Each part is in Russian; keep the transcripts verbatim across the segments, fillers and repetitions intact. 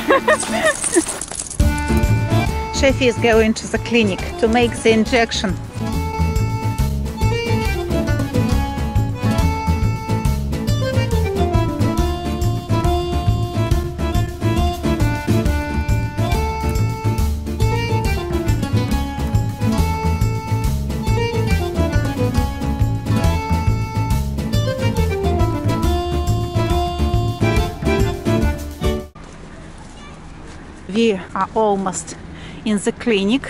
Sheffy is going to the clinic to make the injection. We are almost in the clinic.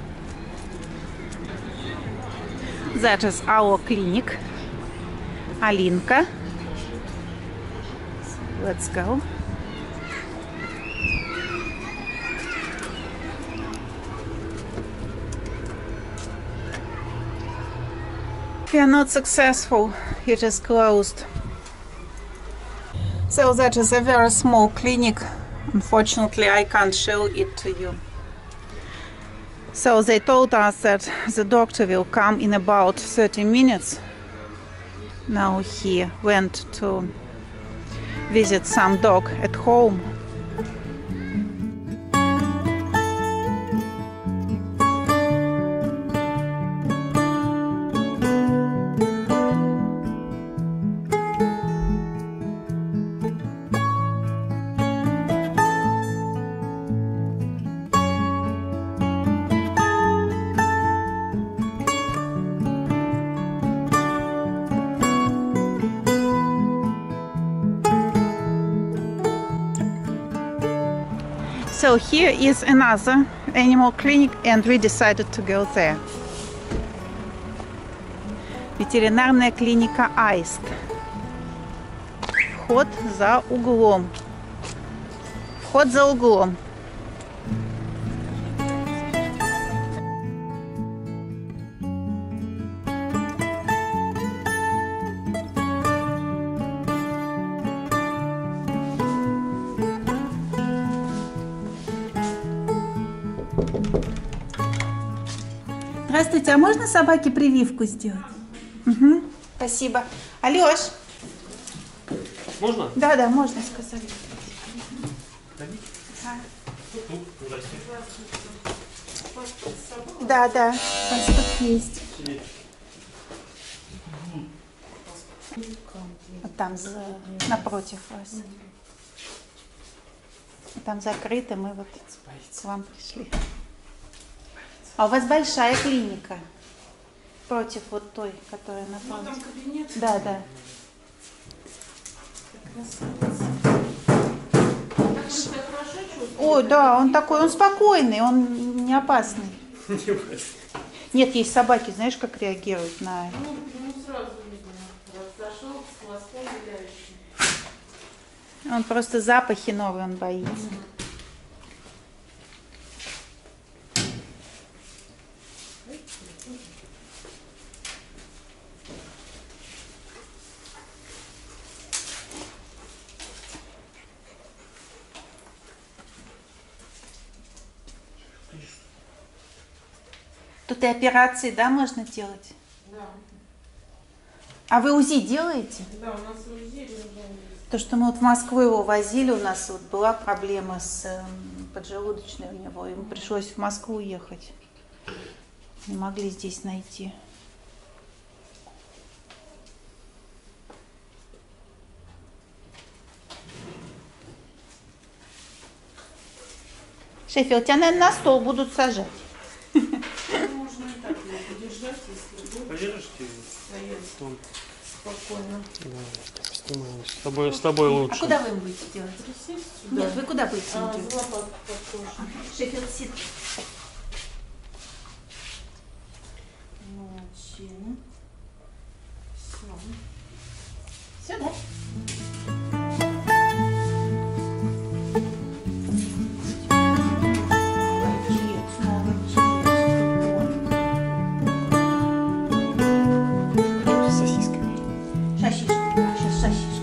That is our clinic. Alinka. Let's go. We are not successful. It is closed. So that is a very small clinic. Unfortunately, I can't show it to you. So they told us that the doctor will come in about thirty minutes. Now he went to visit some dog at home. So here is another animal clinic, and we decided to go there. Ветеринарная клиника Аист. Вход за углом. Вход за углом. Здравствуйте, а можно собаке прививку сделать? Угу. Спасибо. Алёш? Можно? Да, да, можно, сказали. Да, да, паспорт есть. Вот там за... напротив вас. Там закрыто, мы вот к вам пришли. А у вас большая клиника против вот той, которая напротив. Ну, там кабинет. Да, да. Ой, да, он такой, он спокойный, он не опасный. Нет, есть собаки, знаешь, как реагируют на... Ну, ну сразу видно, зашел с хвостом виляющим. Он просто запахи новые, он боится. Тут и операции, да, можно делать? Да. А вы УЗИ делаете? Да, у нас УЗИ. То, что мы вот в Москву его возили, у нас вот была проблема с э, поджелудочной у него, ему пришлось в Москву ехать. Не могли здесь найти. Шефи, тебя, наверное, на стол будут сажать. Можно и так его подержать, если будет. Подержите его. Спокойно. Да, снимаем. С тобой, с тобой лучше. А куда вы им будете делать? Нет, вы куда будете а, делать? Под, под кожу. Ага. Шеффилд сит. Молодчина. Все. Все, да? Сосиска.